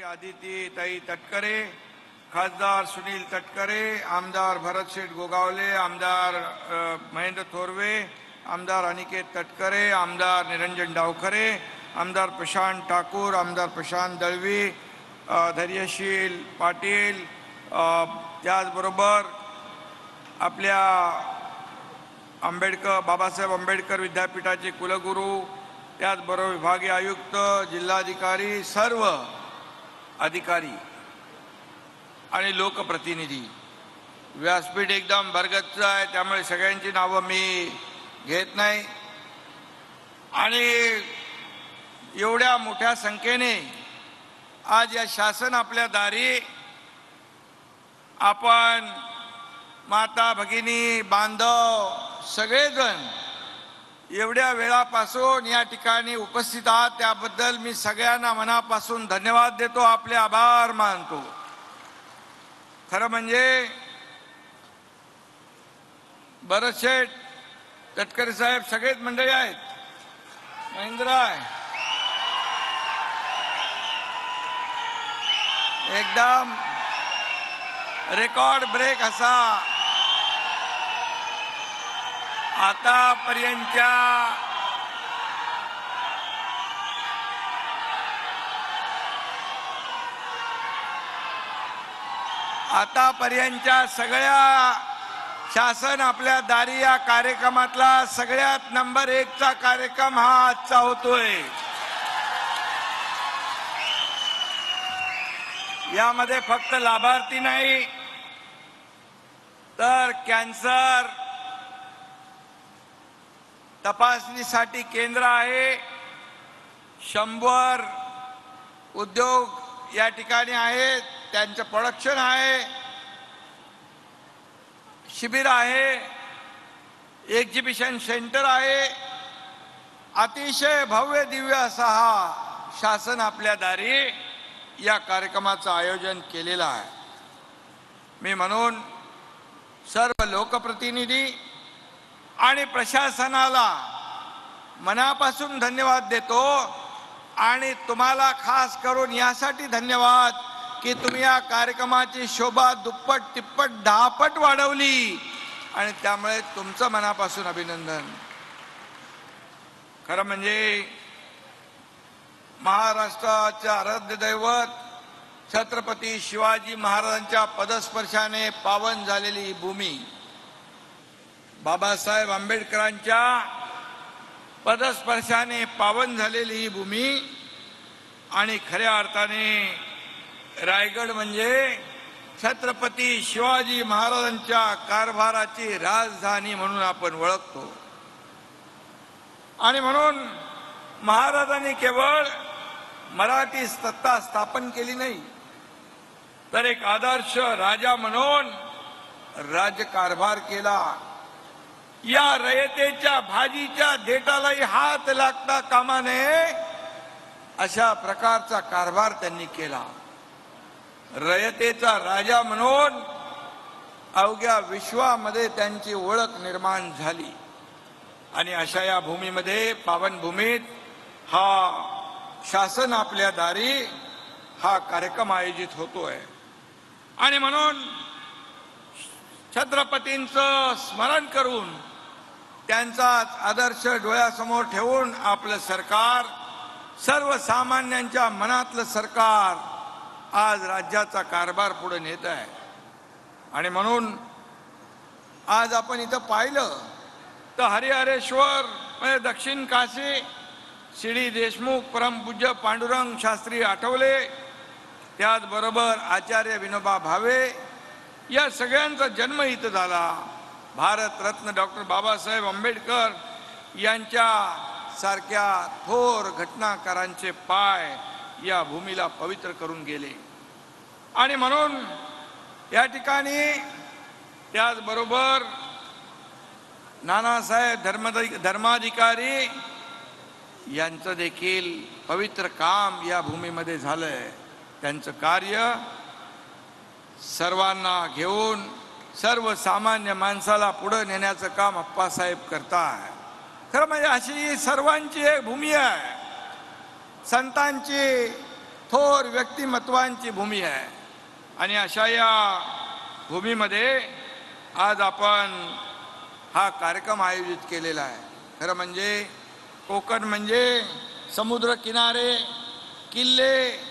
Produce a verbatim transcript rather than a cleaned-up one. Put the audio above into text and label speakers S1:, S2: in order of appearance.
S1: आदिती ताई तटकरे, खासदार सुनील तटकरे, आमदार भरत शेठ गोगावले, आमदार महेंद्र थोरवे, आमदार अनिकेत तटकरे, आमदार निरंजन डावखरे, आमदार प्रशांत ठाकूर, आमदार प्रशांत दळवी, धैर्यशील पाटील, त्याचबरोबर आपल्या आंबेडकर बाबासाहेब आंबेडकर विद्यापीठाचे कुलगुरू, त्याचबरोबर विभागीय आयुक्त, जिल्हाधिकारी, सर्व अधिकारी आणि लोकप्रतिनिधी. व्यासपीठ एकदम भरगच्च आहे, त्यामुळे सगळ्यांची नावं मी घेत नाही. आणि एवढ्या मोठ्या संख्येने आज या शासन आपल्या दारी, आपण माता भगिनी बांधव सगळेजण एवढ्या वेळापासून या ठिकाणी उपस्थित आहात, त्याबद्दल मी सगळ्यांना मनापासून धन्यवाद देतो, आपले आभार मानतो. खरं म्हणजे भरत शेठ तटकरे साहेब सगळेच मंडळी आहेत, महेंद्र आहे, एकदम रेकॉर्ड ब्रेक असा आतापर्यंतच्या आतापर्यंतच्या सगळ्या शासन आपल्या दारी या कार्यक्रमातला सगळ्यात नंबर एकचा कार्यक्रम हा आजचा होतोय. यामध्ये फक्त लाभार्थी नाही तर कॅन्सर तपासणीसाठी केंद्र आहे, शंभर उद्योग या ठिकाणी आहेत, त्यांचं प्रोडक्शन आहे, शिबिर आहे, एक्झिबिशन सेंटर आहे. अतिशय भव्य दिव्य असा हा शासन आपल्या दारी या कार्यक्रमाचं आयोजन केलेलं आहे. मी म्हणून सर्व लोकप्रतिनिधी आणि प्रशासनाला मनापासून धन्यवाद देतो. आणि तुम्हाला खास करून यासाठी धन्यवाद की तुम्ही या कार्यक्रमाची शोभा दुप्पट तिप्पट दहापट वाढवली, आणि त्यामुळे तुमचं मनापासून अभिनंदन. खरं म्हणजे महाराष्ट्राचे आराध्य दैवत छत्रपती शिवाजी महाराजांच्या पदस्पर्शाने पावन झालेली ही भूमी, बाबासाहेब आंबेडकरांच्या पदस्पर्शाने पावन झालेली ही भूमी, आणि खऱ्या अर्थाने रायगड म्हणजे छत्रपती शिवाजी महाराजांच्या कारभाराची राजधानी म्हणून आपण ओळखतो. आणि म्हणून महाराजांनी केवळ मराठी सत्ता स्थापन केली नाही, तर एक आदर्श राजा म्हणून राज्यकारभार केला. या रयतेच्या भाजीच्या देठालाही हात लागता कामा नये अशा प्रकारचा कारभार त्यांनी केला. रयतेचा राजा म्हणून अवघ्या विश्वामध्ये त्यांची ओळख निर्माण झाली. आणि अशा या भूमीमध्ये, पावन भूमीत हा शासन आपल्या दारी हा कार्यक्रम आयोजित होतोय. आणि म्हणून छत्रपतींचं स्मरण करून, त्यांचाच आदर्श डोळ्यासमोर ठेवून आपलं सरकार, सर्वसामान्यांच्या मनातलं सरकार आज राज्याचा कारभार पुढे नेत आहे. आणि म्हणून आज आपण इथं पाहिलं तर हरिहरेश्वर म्हणजे दक्षिण काशी, सी.डी. देशमुख, परमपूज्य पांडुरंग शास्त्री आठवले, त्याचबरोबर आचार्य विनोबा भावे, या सगळ्यांचा जन्म इथं झाला. भारतरत्न डॉक्टर बाबासाहेब आंबेडकर यांच्या सारख्या थोर घटनाकारांचे पाय या भूमीला पवित्र करून गेले. आणि म्हणून या ठिकाणी त्याचबरोबर नानासाहेब धर्म धर्माधिकारी यांचं देखील पवित्र काम या भूमीमध्ये झालंय. त्यांचं कार्य सर्वांना घेऊन सर्वसामान्य माणसाला पुढे नेण्याचं काम अप्पासाहेब करतात. खरं म्हणजे अशी सर्वांची एक भूमी आहे. संतांची थोर व्यक्तिमत्वांची भूमी आहे. आणि अशा या भूमीमध्ये आज आपण हा कार्यक्रम आयोजित केलेला आहे. खरं म्हणजे कोकण म्हणजे समुद्र किनारे, किल्ले,